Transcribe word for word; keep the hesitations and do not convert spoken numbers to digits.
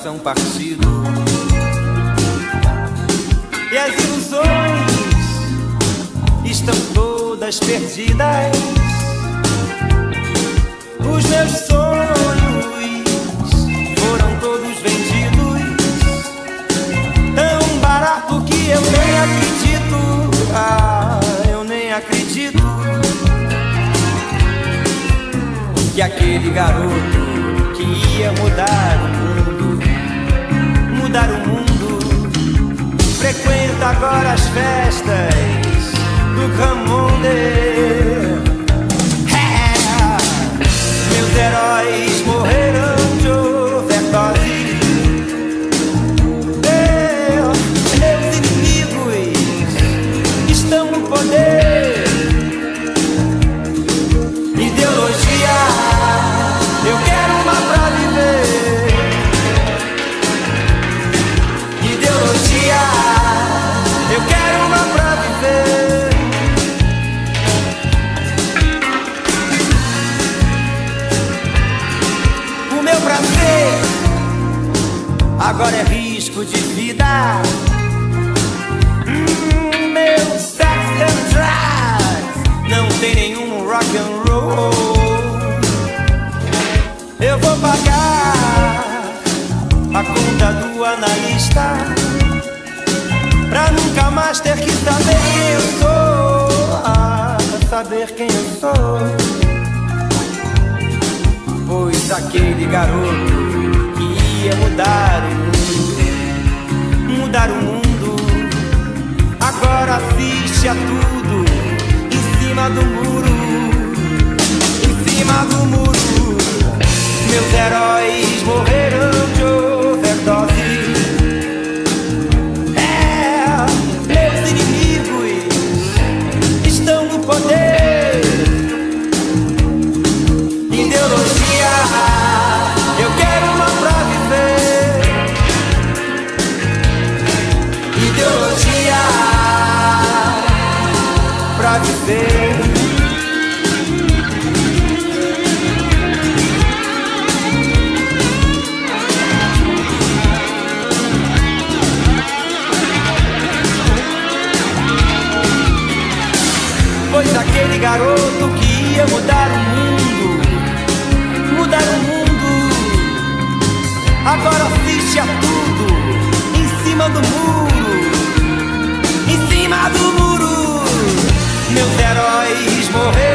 coração partido. E as ilusões estão todas perdidas. Os meus sonhos foram todos vendidos, tão barato que eu nem acredito. Ah, eu nem acredito que aquele garoto que ia mudar o mundo, mudar o mundo, frequenta agora as festas do Grand Monde. É, meus heróis morreram de overdose. Eu, meus inimigos estão no poder. Ideologia, eu quero uma pra viver. Ideologia, eu quero uma pra viver. O meu prazer agora é risco de vida. Hum, meu sex and drugs não tem nenhum rock and roll. Eu vou pagar a conta do analista pra nunca mais ter que saber quem eu sou. Ah, saber quem eu sou. Pois aquele garoto que ia mudar o mundo, mudar o mundo, agora assiste a tudo em cima do muro, em cima do muro. Meus heróis morreram de overdose. É, meus inimigos estão no poder. Ideologia, eu quero uma pra viver. Ideologia pra viver. Pois aquele garoto que ia mudar o mundo, mudar o mundo, agora assiste a tudo em cima do muro, em cima do muro. Meus heróis morreram.